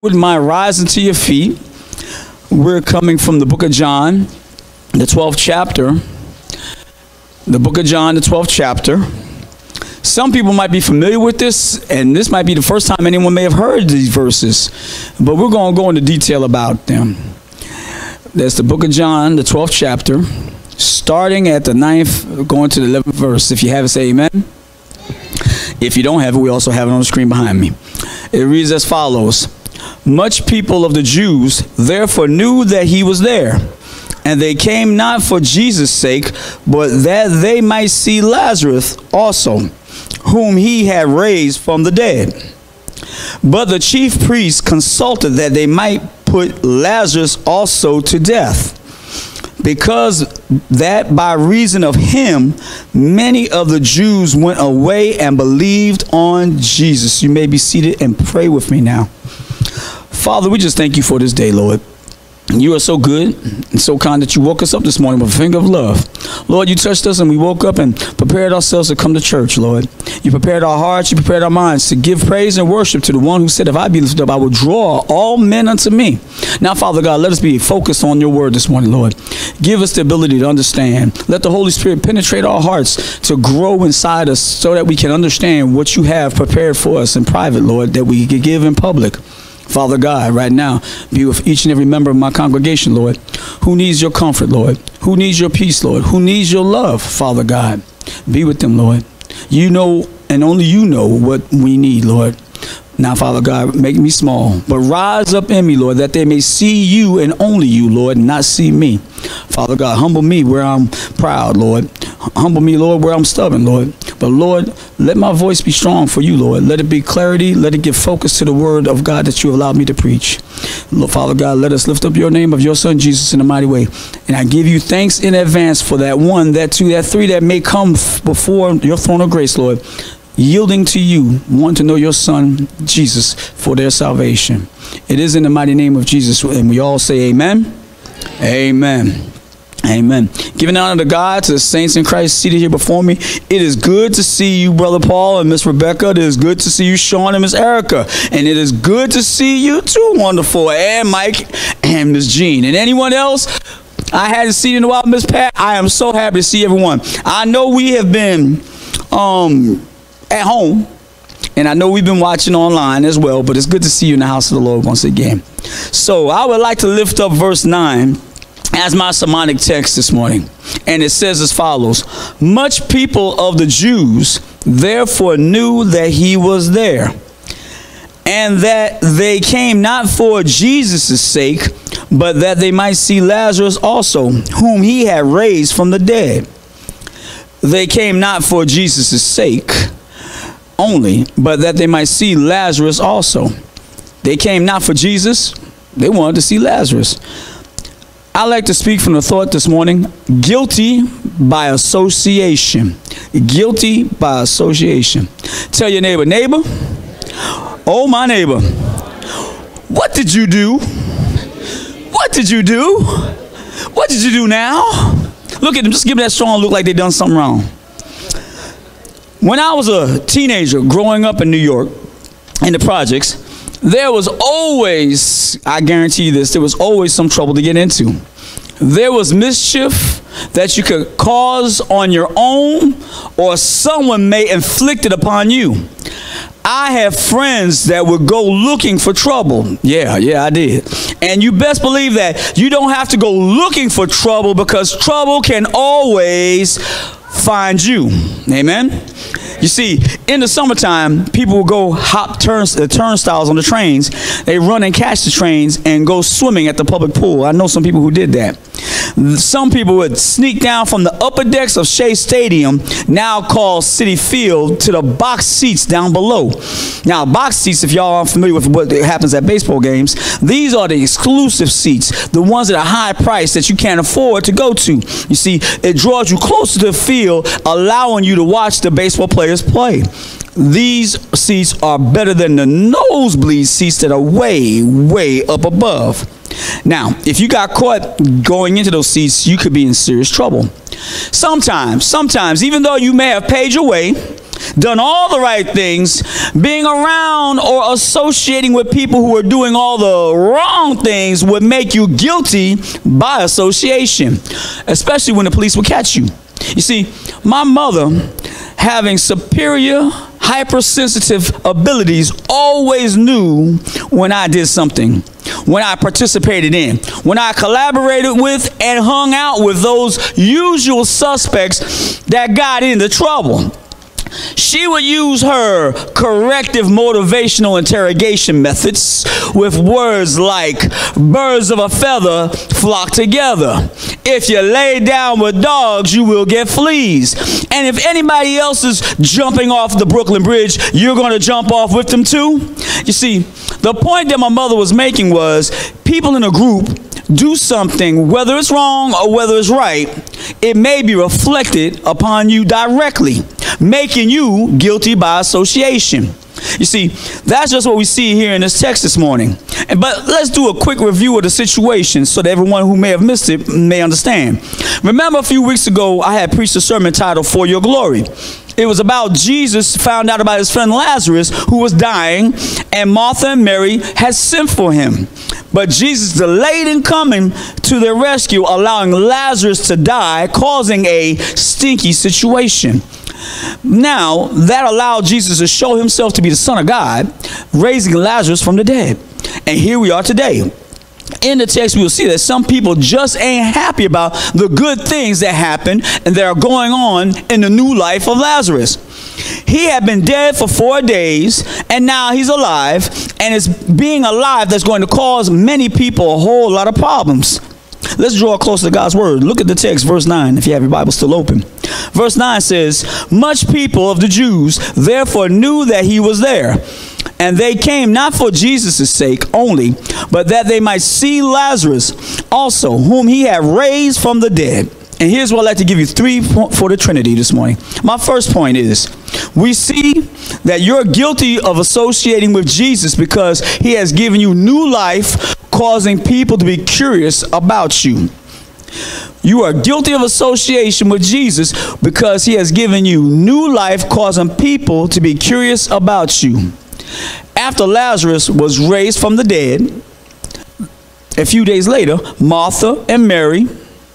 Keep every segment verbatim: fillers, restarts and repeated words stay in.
Wouldn't mind rising to your feet. We're coming from the book of John, the twelfth chapter. The book of John, the twelfth chapter. Some people might be familiar with this, and this might be the first time anyone may have heard these verses, but we're going to go into detail about them. That's the book of John, the twelfth chapter, starting at the ninth, going to the eleventh verse. If you have it, say amen. If you don't have it, we also have it on the screen behind me. It reads as follows. Much people of the Jews therefore knew that he was there, and they came not for Jesus' sake, but that they might see Lazarus also, whom he had raised from the dead. But the chief priests consulted that they might put Lazarus also to death, because that by reason of him many of the Jews went away and believed on Jesus. You may be seated and pray with me now. Father, we just thank you for this day, Lord. You are so good and so kind that you woke us up this morning with a finger of love. Lord, you touched us and we woke up and prepared ourselves to come to church, Lord. You prepared our hearts, you prepared our minds to give praise and worship to the one who said, if I be lifted up, I will draw all men unto me. Now, Father God, let us be focused on your word this morning, Lord. Give us the ability to understand. Let the Holy Spirit penetrate our hearts to grow inside us so that we can understand what you have prepared for us in private, Lord, that we can give in public. Father God, right now, be with each and every member of my congregation, Lord, who needs your comfort, Lord, who needs your peace, Lord, who needs your love, Father God. Be with them, Lord. You know, and only you know what we need, Lord. Now, Father God, make me small, but rise up in me, Lord, that they may see you and only you, Lord, and not see me. Father God, humble me where I'm proud, Lord. Humble me, Lord, where I'm stubborn, Lord. But, Lord, let my voice be strong for you, Lord. Let it be clarity. Let it give focus to the word of God that you allowed me to preach. Lord, Father God, let us lift up your name of your son, Jesus, in a mighty way. And I give you thanks in advance for that one, that two, that three that may come before your throne of grace, Lord, yielding to you, want to know your son, Jesus, for their salvation. It is in the mighty name of Jesus. And we all say amen. Amen. Amen. Giving honor to God, to the saints in Christ seated here before me. It is good to see you, Brother Paul and Miss Rebecca. It is good to see you, Sean and Miss Erica. And it is good to see you too, wonderful, and Mike and Miss Jean. And anyone else I hadn't seen in a while, Miss Pat, I am so happy to see everyone. I know we have been um, at home, and I know we've been watching online as well, but it's good to see you in the house of the Lord once again. So I would like to lift up verse nine as my sermonic text this morning. And it says as follows. Much people of the Jews therefore knew that he was there, and that they came not for Jesus' sake, but that they might see Lazarus also, whom he had raised from the dead. They came not for Jesus' sake only, but that they might see Lazarus also. They came not for Jesus, they wanted to see Lazarus. I like to speak from the thought this morning, guilty by association. Guilty by association. Tell your neighbor, neighbor, oh my neighbor, what did you do? What did you do? What did you do now? Look at them, just give me that strong look like they done something wrong. When I was a teenager growing up in New York, in the projects, there was always, I guarantee you this, there was always some trouble to get into. There was mischief that you could cause on your own, or someone may inflict it upon you. I have friends that would go looking for trouble. Yeah, yeah, I did. And you best believe that you don't have to go looking for trouble, because trouble can always find you. Amen. You see, in the summertime, people will go hop turns, uh, turnstiles on the trains. They run and catch the trains and go swimming at the public pool. I know some people who did that. Some people would sneak down from the upper decks of Shea Stadium, now called Citi Field, to the box seats down below. Now, box seats, if y'all aren't familiar with what happens at baseball games, these are the exclusive seats, the ones that are high priced that you can't afford to go to. You see, it draws you closer to the field, allowing you to watch the baseball players play. These seats are better than the nosebleed seats that are way, way up above. Now, if you got caught going into those seats, you could be in serious trouble. Sometimes, sometimes, even though you may have paid your way, done all the right things, being around or associating with people who are doing all the wrong things would make you guilty by association, especially when the police would catch you. You see, my mother, having superior hypersensitive abilities, always knew when I did something, when I participated in, when I collaborated with and hung out with those usual suspects that got into trouble. She would use her corrective motivational interrogation methods with words like, birds of a feather flock together. If you lay down with dogs, you will get fleas. And if anybody else is jumping off the Brooklyn Bridge, you're going to jump off with them too. You see, the point that my mother was making was, people in a group do something, whether it's wrong or whether it's right, it may be reflected upon you directly, making you guilty by association. You see, that's just what we see here in this text this morning. And, but let's do a quick review of the situation so that everyone who may have missed it may understand. Remember, a few weeks ago, I had preached a sermon titled For Your Glory. It was about Jesus found out about his friend Lazarus, who was dying, and Martha and Mary had sent for him. But Jesus delayed in coming to their rescue, allowing Lazarus to die, causing a stinky situation. Now, that allowed Jesus to show himself to be the Son of God, raising Lazarus from the dead. And here we are today. In the text, we will see that some people just ain't happy about the good things that happen and that are going on in the new life of Lazarus. He had been dead for four days, and now he's alive, and it's being alive that's going to cause many people a whole lot of problems. Let's draw close to God's word. Look at the text, verse nine, if you have your Bible still open. Verse nine says, much people of the Jews therefore knew that he was there. And they came not for Jesus' sake only, but that they might see Lazarus also, whom he had raised from the dead. And here's what I'd like to give you three for the Trinity this morning. My first point is, we see that you're guilty of associating with Jesus because he has given you new life, causing people to be curious about you. You are guilty of association with Jesus because he has given you new life, causing people to be curious about you. After Lazarus was raised from the dead, a few days later, Martha and Mary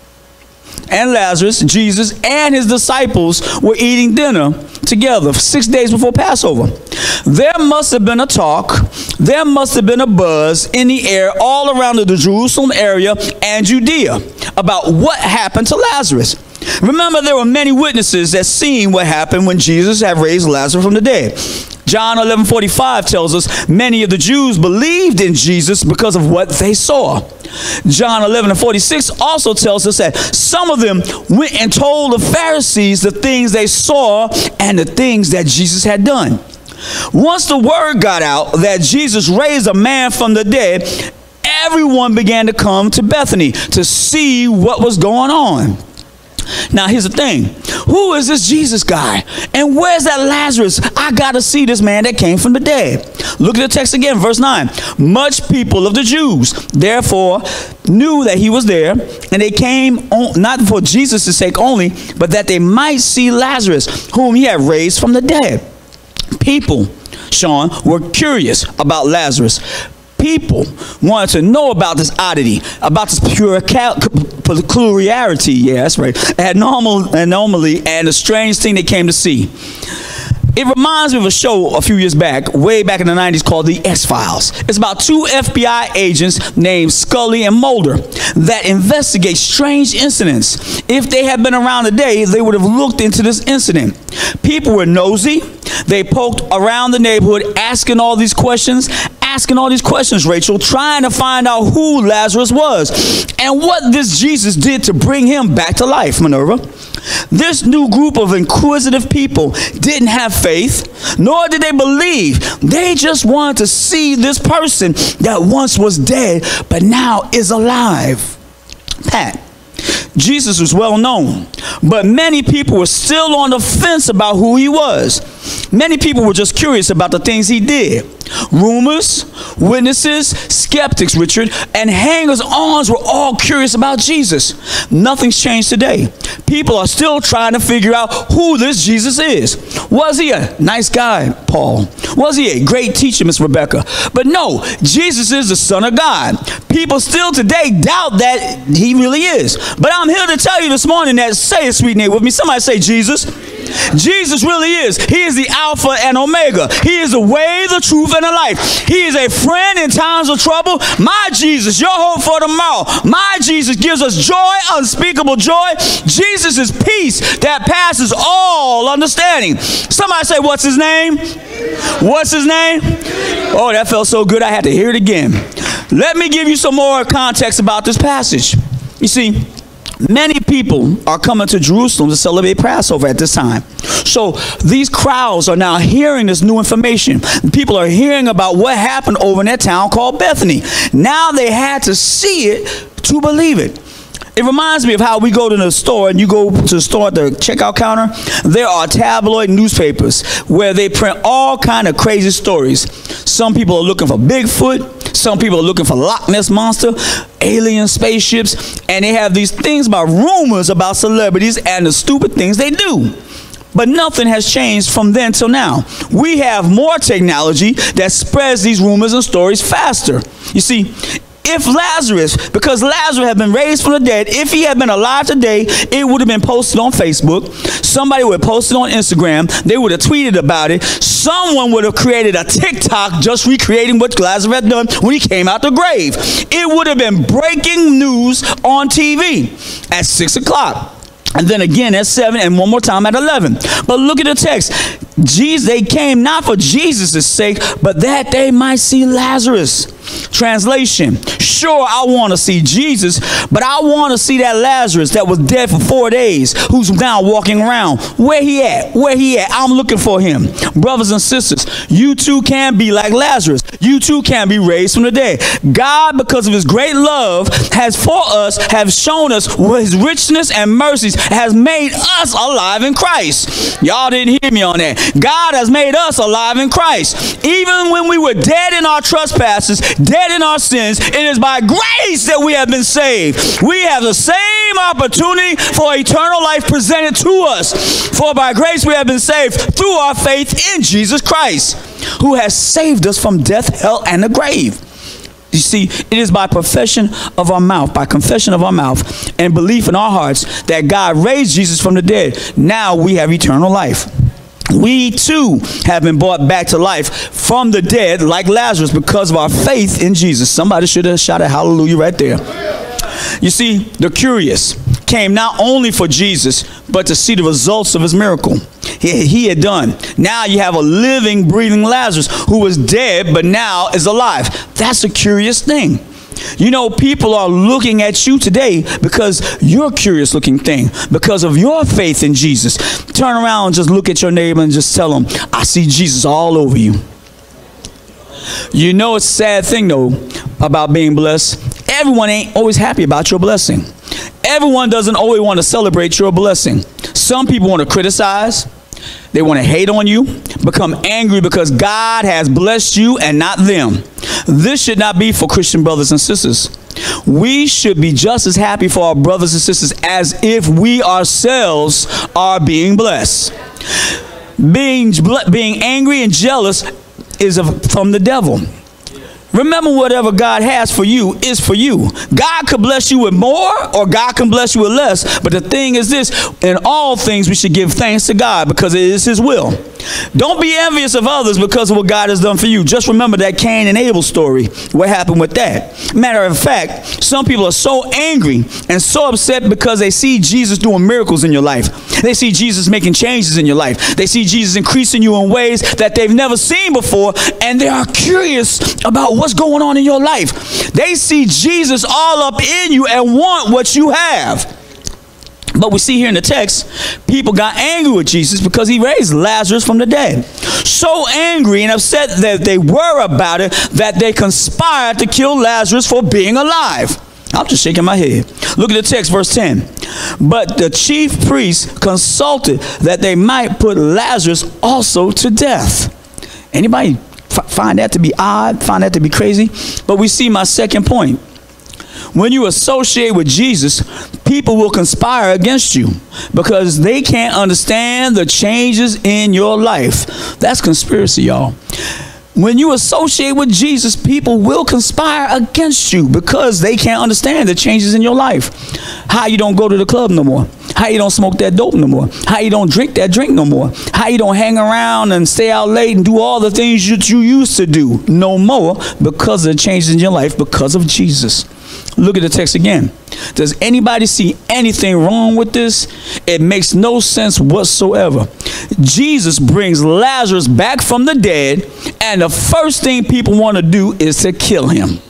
and Lazarus, Jesus and his disciples were eating dinner together six days before Passover. There must have been a talk, there must have been a buzz in the air all around the Jerusalem area and Judea about what happened to Lazarus. Remember, there were many witnesses that seen what happened when Jesus had raised Lazarus from the dead. John eleven forty-five tells us many of the Jews believed in Jesus because of what they saw. John eleven forty-six also tells us that some of them went and told the Pharisees the things they saw and the things that Jesus had done. Once the word got out that Jesus raised a man from the dead, everyone began to come to Bethany to see what was going on. Now, here's the thing. Who is this Jesus guy? And where's that Lazarus? I got to see this man that came from the dead. Look at the text again, verse nine. Much people of the Jews, therefore, knew that he was there, and they came on, not for Jesus' sake only, but that they might see Lazarus, whom he had raised from the dead. People, Sean, were curious about Lazarus. People wanted to know about this oddity, about this pure peculiarity, yeah, that's right, abnormal, anomaly, and the strange thing they came to see. It reminds me of a show a few years back, way back in the nineties, called The X-Files. It's about two F B I agents named Scully and Mulder that investigate strange incidents. If they had been around today, they would have looked into this incident. People were nosy. They poked around the neighborhood, asking all these questions, asking all these questions, Rachel, trying to find out who Lazarus was and what this Jesus did to bring him back to life, Minerva. This new group of inquisitive people didn't have faith, nor did they believe. They just wanted to see this person that once was dead, but now is alive. Pat, Jesus was well known, but many people were still on the fence about who he was. Many people were just curious about the things he did. Rumors, witnesses, skeptics, Richard, and hangers-ons were all curious about Jesus. Nothing's changed today. People are still trying to figure out who this Jesus is. Was he a nice guy, Paul? Was he a great teacher, Miss Rebecca? But no, Jesus is the Son of God. People still today doubt that he really is. But I'm here to tell you this morning that, say a sweet name with me. Somebody say Jesus. Jesus really is. He is the Alpha and Omega. He is the way, the truth, and the life. He is a friend in times of trouble. My Jesus, your hope for tomorrow. My Jesus gives us joy, unspeakable joy. Jesus is peace that passes all understanding. Somebody say, what's his name? What's his name? Oh, that felt so good I had to hear it again. Let me give you some more context about this passage. You see, many people are coming to Jerusalem to celebrate Passover at this time. So these crowds are now hearing this new information. People are hearing about what happened over in that town called Bethany. Now they had to see it to believe it. It reminds me of how we go to the store, and you go to the store at the checkout counter. There are tabloid newspapers where they print all kind of crazy stories. Some people are looking for Bigfoot. Some people are looking for Loch Ness Monster, alien spaceships, and they have these things about rumors about celebrities and the stupid things they do. But nothing has changed from then till now. We have more technology that spreads these rumors and stories faster. You see, if Lazarus, because Lazarus had been raised from the dead, if he had been alive today, it would have been posted on Facebook. Somebody would have posted on Instagram. They would have tweeted about it. Someone would have created a TikTok just recreating what Lazarus had done when he came out the grave. It would have been breaking news on T V at six o'clock. And then again at seven, and one more time at eleven. But look at the text. Jesus, they came not for Jesus' sake, but that they might see Lazarus. Translation: sure, I want to see Jesus, but I want to see that Lazarus that was dead for four days, who's now walking around. Where he at? Where he at? I'm looking for him. Brothers and sisters, you too can be like Lazarus. You too can be raised from the dead. God, because of his great love, has for us, have shown us his richness and mercies, has made us alive in Christ. Y'all didn't hear me on that. God has made us alive in Christ. Even when we were dead in our trespasses, dead in our sins, it is by grace that we have been saved. We have the same opportunity for eternal life presented to us. For by grace we have been saved through our faith in Jesus Christ, who has saved us from death, hell, and the grave. You see, it is by profession of our mouth, by confession of our mouth, and belief in our hearts that God raised Jesus from the dead. Now we have eternal life. We too have been brought back to life from the dead like Lazarus because of our faith in Jesus. Somebody should have shouted hallelujah right there. You see, the curious came not only for Jesus, but to see the results of his miracle he, he had done. Now you have a living, breathing Lazarus who was dead, but now is alive. That's a curious thing. You know, people are looking at you today because you're a curious looking thing, because of your faith in Jesus. Turn around and just look at your neighbor and just tell them, I see Jesus all over you. You know, it's a sad thing, though, about being blessed. Everyone ain't always happy about your blessing. Everyone doesn't always want to celebrate your blessing. Some people want to criticize. They want to hate on you, become angry because God has blessed you and not them. This should not be for Christian brothers and sisters. We should be just as happy for our brothers and sisters as if we ourselves are being blessed. Being, being angry and jealous is from the devil. Remember, whatever God has for you is for you. God could bless you with more, or God can bless you with less. But the thing is this: in all things we should give thanks to God because it is his will. Don't be envious of others because of what God has done for you. Just remember that Cain and Abel story. What happened with that? Matter of fact, some people are so angry and so upset because they see Jesus doing miracles in your life. They see Jesus making changes in your life. They see Jesus increasing you in ways that they've never seen before, and they are curious about what's going on in your life. They see Jesus all up in you and want what you have. But we see here in the text, people got angry with Jesus because he raised Lazarus from the dead. So angry and upset that they were about it that they conspired to kill Lazarus for being alive. I'm just shaking my head. Look at the text, verse ten. But the chief priests consulted that they might put Lazarus also to death. Anybody find that to be odd, find that to be crazy. But we see my second point. When you associate with Jesus, people will conspire against you because they can't understand the changes in your life. That's conspiracy, y'all. When you associate with Jesus, people will conspire against you because they can't understand the changes in your life. How you don't go to the club no more. How you don't smoke that dope no more. How you don't drink that drink no more. How you don't hang around and stay out late and do all the things that you used to do no more because of the changes in your life because of Jesus. Look at the text again. Does anybody see anything wrong with this? It makes no sense whatsoever. Jesus brings Lazarus back from the dead, and the first thing people want to do is to kill him.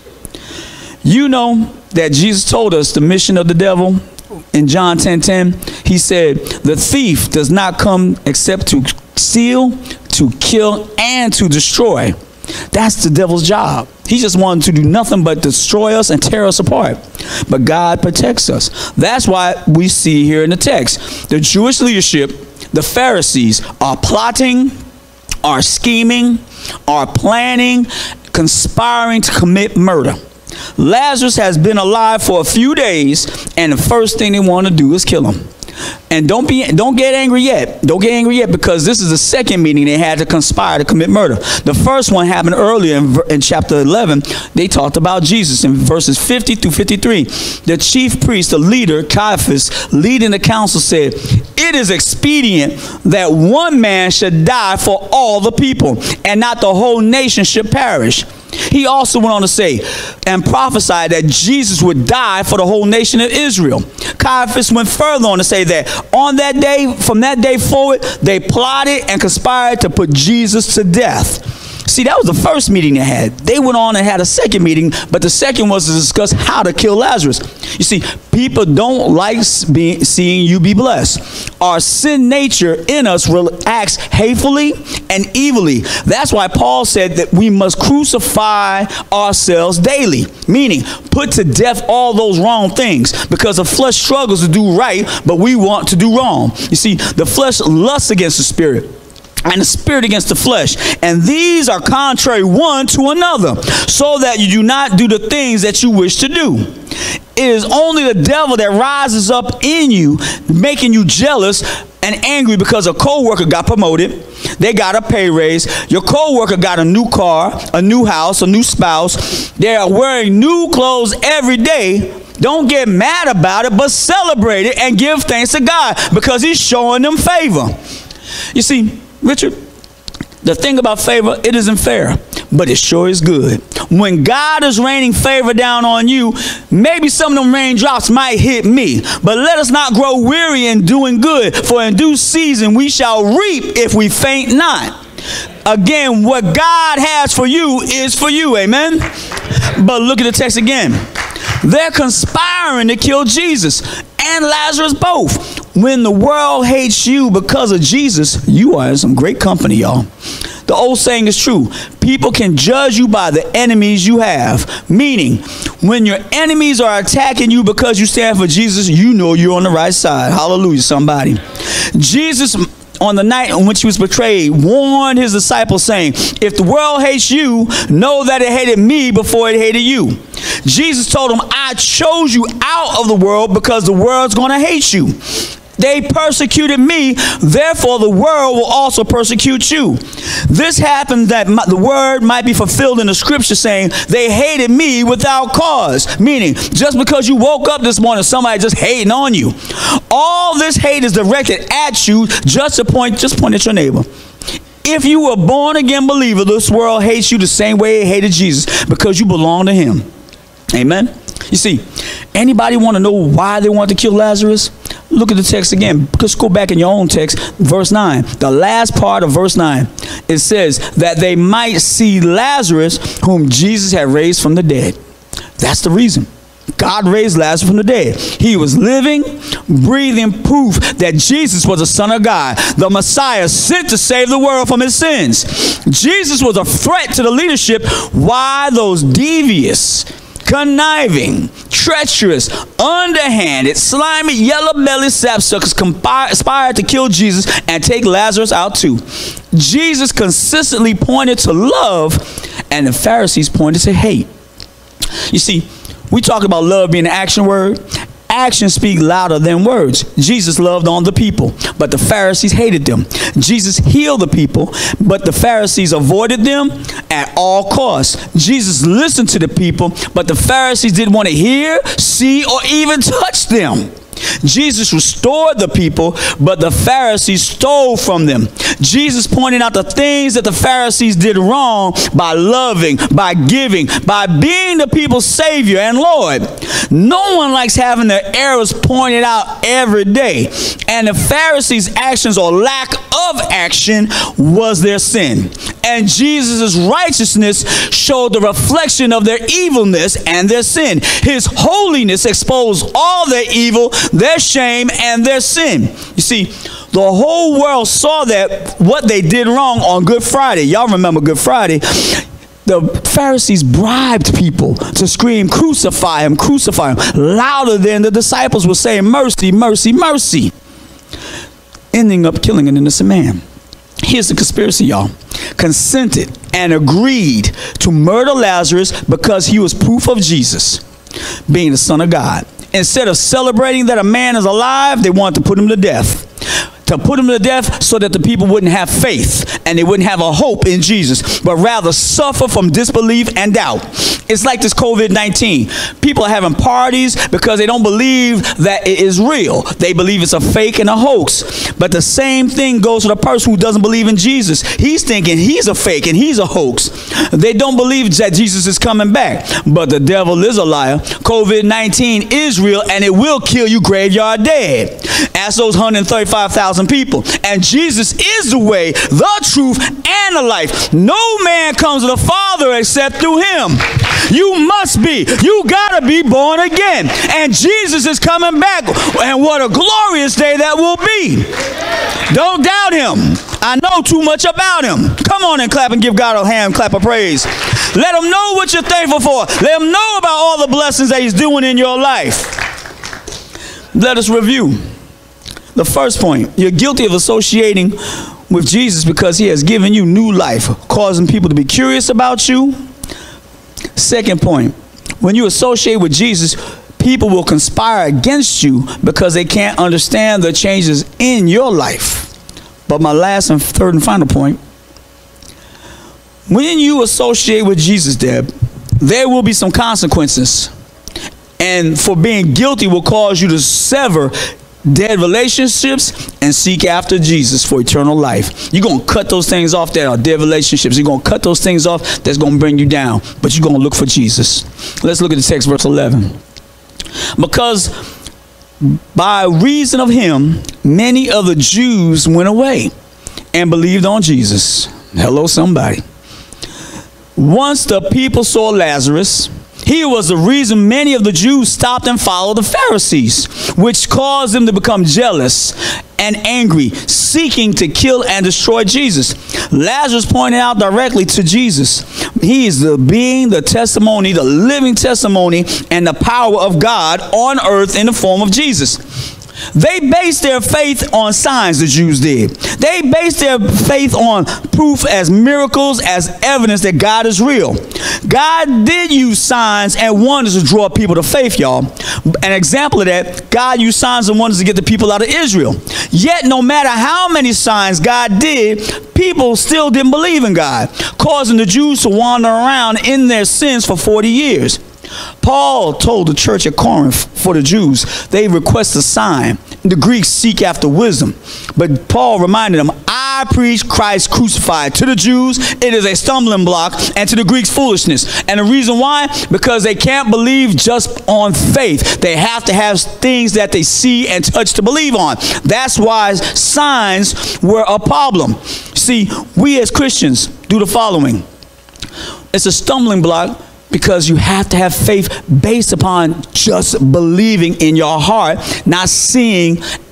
You know that Jesus told us the mission of the devil in John ten ten. He said, the thief does not come except to steal, to kill, and to destroy. That's the devil's job. He just wanted to do nothing but destroy us and tear us apart. But God protects us. That's why we see here in the text, the Jewish leadership, the Pharisees, are plotting, are scheming, are planning, conspiring to commit murder. Lazarus has been alive for a few days, and the first thing they want to do is kill him. And don't be, don't get angry yet. Don't get angry yet, because this is the second meeting they had to conspire to commit murder. The first one happened earlier in, in chapter eleven. They talked about Jesus in verses fifty through fifty-three. The chief priest, the leader, Caiaphas, leading the council, said, "It is expedient that one man should die for all the people, and not the whole nation should perish." He also went on to say and prophesied that Jesus would die for the whole nation of Israel. Caiaphas went further on to say that on that day, from that day forward, they plotted and conspired to put Jesus to death. See, that was the first meeting they had. They went on and had a second meeting, but the second was to discuss how to kill Lazarus. You see, people don't like being, seeing you be blessed. Our sin nature in us acts hatefully and evilly. That's why Paul said that we must crucify ourselves daily, meaning put to death all those wrong things, because the flesh struggles to do right, but we want to do wrong. You see, the flesh lusts against the spirit, and the spirit against the flesh, and these are contrary one to another, so that you do not do the things that you wish to do. It is only the devil that rises up in you, making you jealous and angry because a co-worker got promoted, they got a pay raise, your co-worker got a new car, a new house, a new spouse, they are wearing new clothes every day. Don't get mad about it, but celebrate it and give thanks to God, because he's showing them favor. You see, Richard, the thing about favor, it isn't fair, but it sure is good. When God is raining favor down on you, maybe some of them raindrops might hit me, but let us not grow weary in doing good, for in due season we shall reap if we faint not. Again, what God has for you is for you, amen? But look at the text again. They're conspiring to kill Jesus and Lazarus both. When the world hates you because of Jesus, you are in some great company, y'all. The old saying is true. People can judge you by the enemies you have. Meaning, when your enemies are attacking you because you stand for Jesus, you know you're on the right side. Hallelujah, somebody. Jesus, on the night on which he was betrayed, warned his disciples, saying, if the world hates you, know that it hated me before it hated you. Jesus told them, I chose you out of the world because the world's going to hate you. They persecuted me, therefore the world will also persecute you. This happened that my, the word might be fulfilled in the scripture, saying, they hated me without cause. Meaning, just because you woke up this morning, somebody just hating on you. All this hate is directed at you. Just to point, just point at your neighbor. If you were born again believer, this world hates you the same way it hated Jesus, because you belong to him. Amen. You see, anybody want to know why they want to kill Lazarus? Look at the text again. Just go back in your own text, verse nine. The last part of verse nine. It says that they might see Lazarus, whom Jesus had raised from the dead. That's the reason. God raised Lazarus from the dead. He was living, breathing proof that Jesus was the Son of God, the Messiah sent to save the world from his sins. Jesus was a threat to the leadership. Why those devious, conniving, treacherous, underhanded, slimy, yellow-bellied sapsuckers conspired to kill Jesus and take Lazarus out too. Jesus consistently pointed to love, and the Pharisees pointed to hate. You see, we talk about love being an action word. Actions speak louder than words. Jesus loved on the people, but the Pharisees hated them. Jesus healed the people, but the Pharisees avoided them at all costs. Jesus listened to the people, but the Pharisees didn't want to hear, see, or even touch them. Jesus restored the people, but the Pharisees stole from them. Jesus pointed out the things that the Pharisees did wrong by loving, by giving, by being the people's Savior and Lord. No one likes having their errors pointed out every day. And the Pharisees' actions or lack of action was their sin. And Jesus' righteousness showed the reflection of their evilness and their sin. His holiness exposed all their evil, their shame, and their sin. You see, the whole world saw that what they did wrong on Good Friday. Y'all remember Good Friday? The Pharisees bribed people to scream, "Crucify him, crucify him," louder than the disciples were saying, "Mercy, mercy, mercy," ending up killing an innocent man. Here's the conspiracy, y'all. Consented and agreed to murder Lazarus because he was proof of Jesus being the Son of God. Instead of celebrating that a man is alive, they wanted to put him to death. To put him to death so that the people wouldn't have faith and they wouldn't have a hope in Jesus, but rather suffer from disbelief and doubt. It's like this COVID nineteen. People are having parties because they don't believe that it is real. They believe it's a fake and a hoax. But the same thing goes for the person who doesn't believe in Jesus. He's thinking he's a fake and he's a hoax. They don't believe that Jesus is coming back. But the devil is a liar. COVID nineteen is real and it will kill you graveyard dead. Ask those one hundred thirty-five thousand people. And Jesus is the way, the truth, and the life. No man comes to the Father except through him. You must be. You gotta be born again. And Jesus is coming back. And what a glorious day that will be. Don't doubt him. I know too much about him. Come on and clap and give God a hand clap of praise. Let him know what you're thankful for. Let him know about all the blessings that he's doing in your life. Let us review. The first point, you're guilty of associating with Jesus because he has given you new life, causing people to be curious about you. Second point, when you associate with Jesus, people will conspire against you because they can't understand the changes in your life. But my last and third and final point, when you associate with Jesus, Deb, there will be some consequences. And for being guilty will cause you to sever dead relationships and seek after Jesus for eternal life. You're going to cut those things off that are dead relationships. You're going to cut those things off that's going to bring you down. But you're going to look for Jesus. Let's look at the text, verse eleven. Because by reason of him, many of the Jews went away and believed on Jesus. Hello, somebody. Once the people saw Lazarus, he was the reason many of the Jews stopped and followed the Pharisees, which caused them to become jealous and angry, seeking to kill and destroy Jesus. Lazarus pointed out directly to Jesus. He is the being, the testimony, the living testimony, and the power of God on earth in the form of Jesus. They based their faith on signs, the Jews did. They based their faith on proof as miracles, as evidence that God is real. God did use signs and wonders to draw people to faith, y'all. An example of that, God used signs and wonders to get the people out of Israel. Yet, no matter how many signs God did, people still didn't believe in God, causing the Jews to wander around in their sins for forty years. Paul told the church at Corinth, for the Jews, they request a sign. The Greeks seek after wisdom. But Paul reminded them, I preach Christ crucified. To the Jews, it is a stumbling block, and to the Greeks, foolishness. And the reason why? Because they can't believe just on faith. They have to have things that they see and touch to believe on. That's why signs were a problem. See, we as Christians do the following. It's a stumbling block because you have to have faith based upon just believing in your heart, not seeing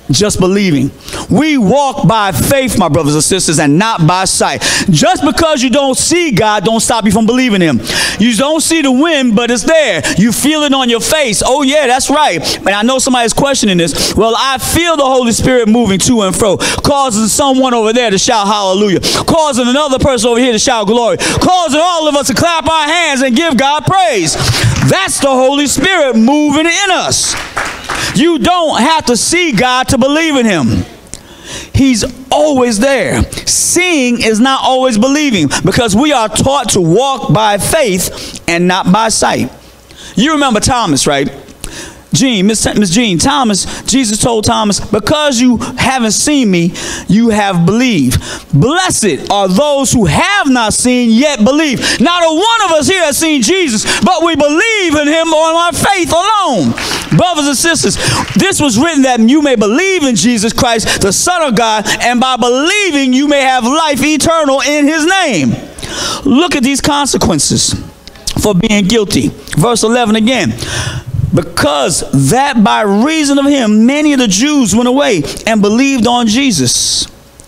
just believing. We walk by faith, my brothers and sisters, and not by sight. Just because you don't see God, don't stop you from believing him. You don't see the wind, but it's there. You feel it on your face. Oh yeah, that's right. And I know somebody's questioning this. Well, I feel the Holy Spirit moving to and fro, causing someone over there to shout hallelujah, causing another person over here to shout glory, causing all of us to clap our hands and give God praise. That's the Holy Spirit moving in us. You don't have to see God to believe in him. He's always there. Seeing is not always believing, because we are taught to walk by faith and not by sight. You remember Thomas, right? Jean, Miss Miss Jean, Thomas, Jesus told Thomas, because you haven't seen me, you have believed. Blessed are those who have not seen yet believe. Not a one of us here has seen Jesus, but we believe in him on our faith alone. Brothers and sisters, this was written that you may believe in Jesus Christ, the Son of God, and by believing you may have life eternal in his name. Look at these consequences for being guilty. Verse eleven again. Because that by reason of him, many of the Jews went away and believed on Jesus.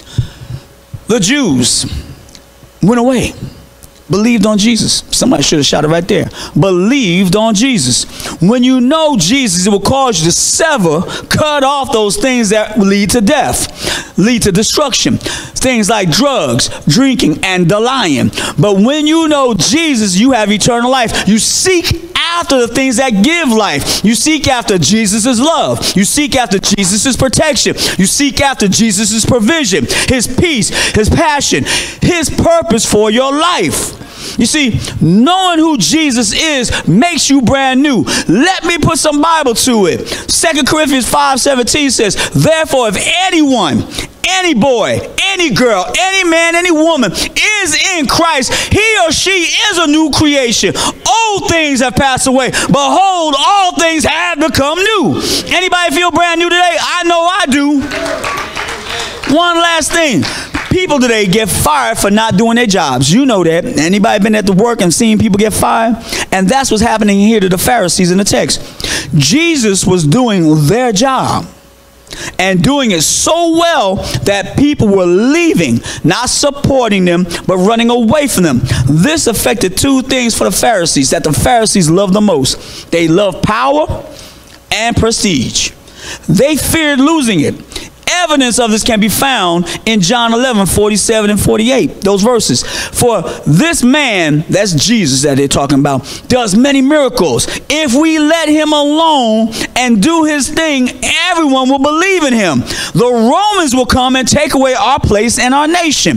The Jews went away, believed on Jesus. Somebody should have shouted right there. Believed on Jesus. When you know Jesus, it will cause you to sever, cut off those things that lead to death, lead to destruction. Things like drugs, drinking, and the lying. But when you know Jesus, you have eternal life. You seek after the things that give life. You seek after Jesus' love. You seek after Jesus' protection. You seek after Jesus' provision, his peace, his passion, his purpose for your life. You see, knowing who Jesus is makes you brand new. Let me put some Bible to it. Second Corinthians five seventeen says, therefore, if anyone, any boy, any girl, any man, any woman is in Christ, he or she is a new creation. Old things have passed away. Behold, all things have become new. Anybody feel brand new today? I know I do. One last thing. People today get fired for not doing their jobs. You know that. Anybody been at the work and seen people get fired? And that's what's happening here to the Pharisees in the text. Jesus was doing their job and doing it so well that people were leaving, not supporting them, but running away from them. This affected two things for the Pharisees that the Pharisees loved the most. They loved power and prestige. They feared losing it. Evidence of this can be found in John eleven, forty-seven and forty-eight, those verses. For this man, that's Jesus that they're talking about, does many miracles. If we let him alone and do his thing, everyone will believe in him. The Romans will come and take away our place and our nation.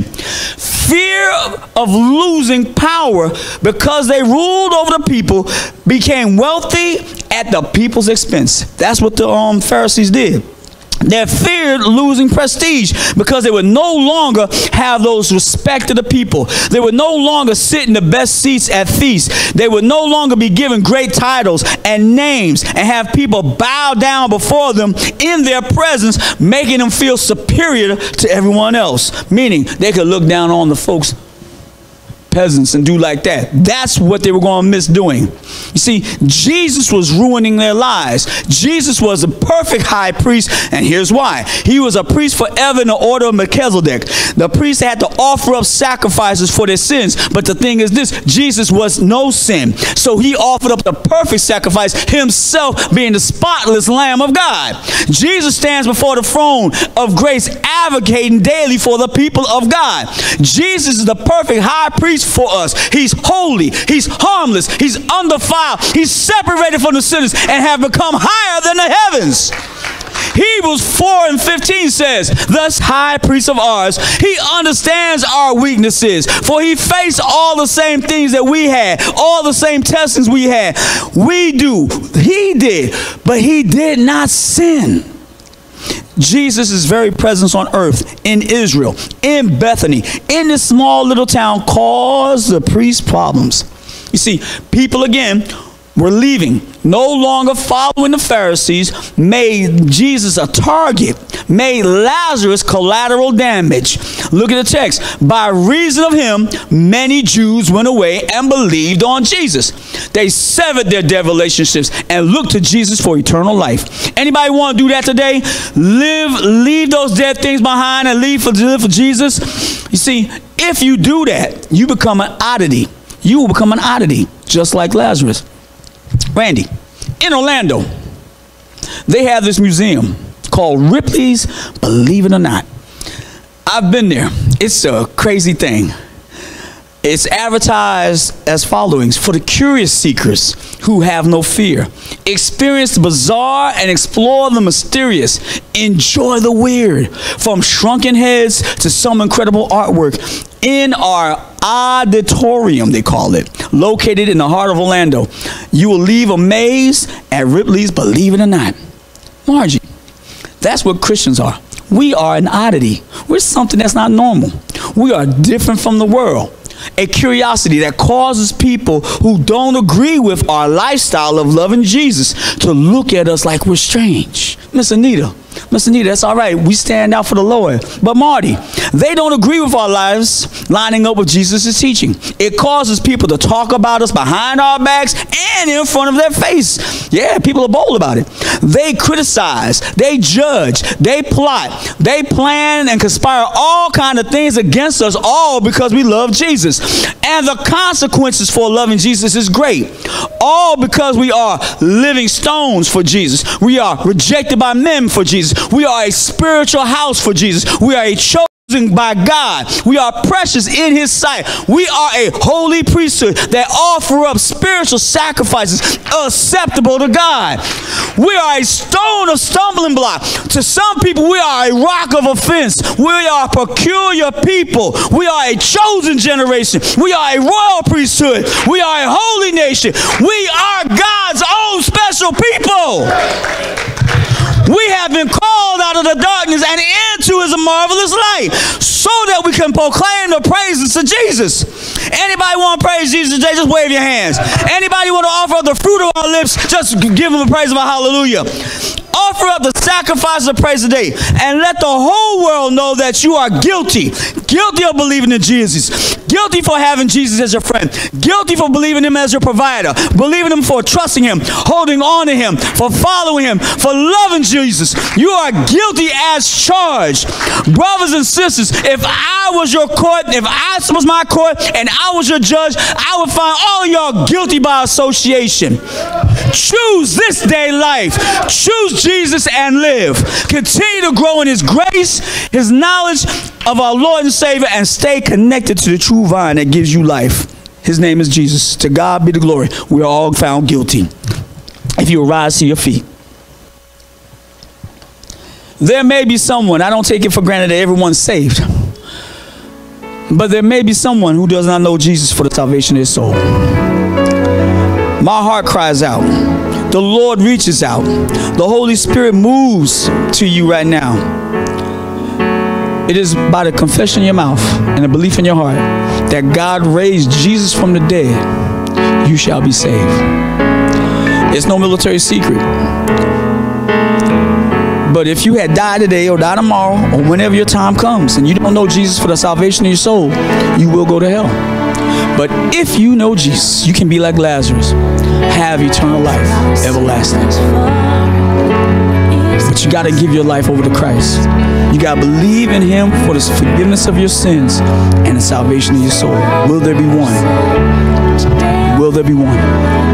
Fear of losing power because they ruled over the people became wealthy at the people's expense. That's what the um, Pharisees did. They feared losing prestige because they would no longer have those respect of the people. They would no longer sit in the best seats at feasts. They would no longer be given great titles and names and have people bow down before them in their presence, making them feel superior to everyone else. Meaning they could look down on the folks, peasants, and do like that. That's what they were going to miss doing. You see, Jesus was ruining their lives. Jesus was a perfect high priest, and here's why. He was a priest forever in the order of Melchizedek. The priest had to offer up sacrifices for their sins, but the thing is this, Jesus was no sin. So he offered up the perfect sacrifice, himself being the spotless Lamb of God. Jesus stands before the throne of grace, advocating daily for the people of God. Jesus is the perfect high priest for us. He's holy, he's harmless, he's undefiled, he's separated from the sinners and have become higher than the heavens. Hebrews four and fifteen says, thus high priest of ours, he understands our weaknesses, for he faced all the same things that we had, all the same testings we had. We do, he did, but he did not sin. Jesus' very presence on earth, in Israel, in Bethany, in this small little town, caused the priest problems. You see, people again were leaving, no longer following the Pharisees, made Jesus a target, made Lazarus collateral damage. Look at the text. By reason of him, many Jews went away and believed on Jesus. They severed their dead relationships and looked to Jesus for eternal life. Anybody want to do that today? Live, leave those dead things behind and leave for, live for Jesus. You see, if you do that, you become an oddity. You will become an oddity, just like Lazarus. Randy, in Orlando, they have this museum called Ripley's Believe It or Not. I've been there. It's a crazy thing. It's advertised as followings: for the curious seekers who have no fear. Experience the bizarre and explore the mysterious. Enjoy the weird. From shrunken heads to some incredible artwork in our auditorium, they call it, located in the heart of Orlando. You will leave amazed at Ripley's Believe It or Not. Margie, that's what Christians are. We are an oddity. We're something that's not normal. We are different from the world. A curiosity that causes people who don't agree with our lifestyle of loving Jesus to look at us like we're strange. Miss Anita, Miss Anita, that's all right. We stand out for the Lord. But Marty, they don't agree with our lives lining up with Jesus' teaching. It causes people to talk about us behind our backs and in front of their face. Yeah, people are bold about it. They criticize, they judge, they plot, they plan and conspire all kinds of things against us, all because we love Jesus. And the consequences for loving Jesus is great. All because we are living stones for Jesus. We are rejected by men for Jesus. We are a spiritual house for Jesus. We are a chosen by God. We are precious in his sight. We are a holy priesthood that offer up spiritual sacrifices acceptable to God. We are a stone of stumbling block. To some people, we are a rock of offense. We are a peculiar people. We are a chosen generation. We are a royal priesthood. We are a holy nation. We are God's own special people. We have been called out of the darkness and into his marvelous light so that we can proclaim the praises to Jesus. Anybody want to praise Jesus today? Just wave your hands. Anybody want to offer up the fruit of our lips? Just give him a praise of a hallelujah. Offer up the sacrifice of praise today and let the whole world know that you are guilty. Guilty of believing in Jesus. Guilty for having Jesus as your friend. Guilty for believing him as your provider. Believing him for trusting him, holding on to him, for following him, for loving Jesus. You are guilty as charged. Brothers and sisters, if I was your court, if I was my court and I was your judge, I would find all of y'all guilty by association. Choose this day life. Choose Jesus and live. Continue to grow in his grace, his knowledge of our Lord and Savior, and stay connected to the true vine that gives you life. His name is Jesus. To God be the glory. We are all found guilty. If you will rise to your feet. There may be someone, I don't take it for granted that everyone's saved, but there may be someone who does not know Jesus for the salvation of his soul. My heart cries out. The Lord reaches out. The Holy Spirit moves to you right now. It is by the confession in your mouth and the belief in your heart that God raised Jesus from the dead, you shall be saved. It's no military secret. But if you had died today or died tomorrow or whenever your time comes and you don't know Jesus for the salvation of your soul, you will go to hell. But if you know Jesus, you can be like Lazarus, have eternal life, everlasting. But you got to give your life over to Christ. You got to believe in him for the forgiveness of your sins and the salvation of your soul. Will there be one? Will there be one?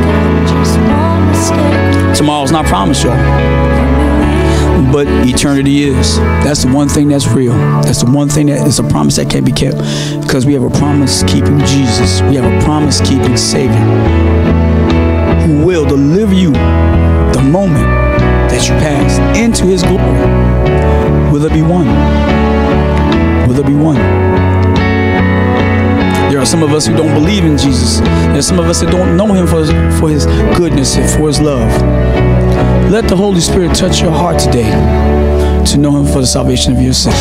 Tomorrow's not promised, y'all. But eternity is. That's the one thing that's real. That's the one thing that is a promise that can't be kept. Because we have a promise-keeping Jesus. We have a promise-keeping Savior who will deliver you the moment that you pass into his glory. Will there be one? Will there be one? There are some of us who don't believe in Jesus. There are some of us that don't know him for his, for his goodness and for his love. Let the Holy Spirit touch your heart today to know him for the salvation of your sin.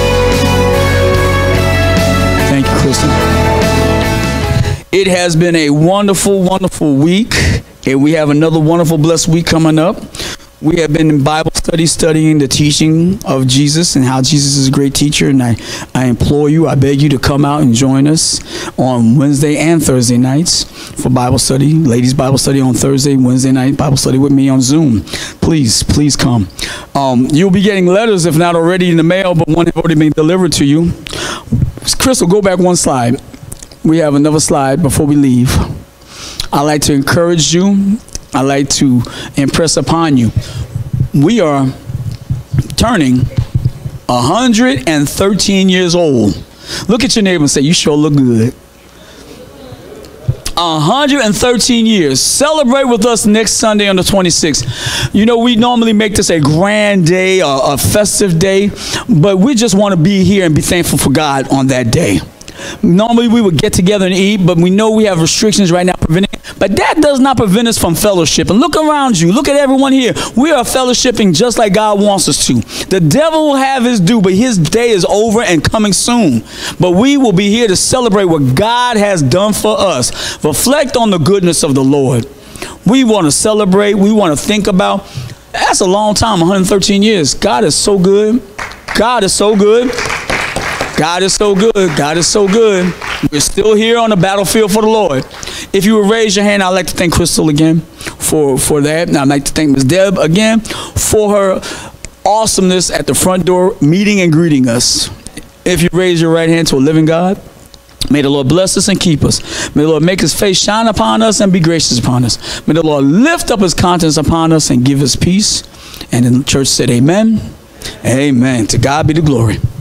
Thank you, Kristen. It has been a wonderful, wonderful week, and we have another wonderful, blessed week coming up. We have been in Bible study studying the teaching of Jesus and how Jesus is a great teacher. And I, I implore you, I beg you to come out and join us on Wednesday and Thursday nights for Bible study. Ladies Bible study on Thursday, Wednesday night Bible study with me on Zoom. Please, please come. Um, you'll be getting letters, if not already in the mail, but one have already been delivered to you. Crystal, go back one slide. We have another slide before we leave. I'd like to encourage you. I'd like to impress upon you. We are turning one hundred thirteen years old. Look at your neighbor and say, you sure look good. one hundred thirteen years. Celebrate with us next Sunday on the twenty-sixth. You know, we normally make this a grand day, a, a festive day, but we just want to be here and be thankful for God on that day. Normally we would get together and eat, but we know we have restrictions right now preventing it. But that does not prevent us from fellowship. And look around you. Look at everyone here. We are fellowshipping just like God wants us to. The devil will have his due, but his day is over and coming soon. But we will be here to celebrate what God has done for us. Reflect on the goodness of the Lord. We want to celebrate. We want to think about. That's a long time, one hundred thirteen years. God is so good. God is so good. God is so good. God is so good. We're still here on the battlefield for the Lord. If you would raise your hand, I'd like to thank Crystal again for, for that. And I'd like to thank Miz Deb again for her awesomeness at the front door, meeting and greeting us. If you raise your right hand to a living God, may the Lord bless us and keep us. May the Lord make his face shine upon us and be gracious upon us. May the Lord lift up his countenance upon us and give us peace. And the church said amen. Amen. To God be the glory.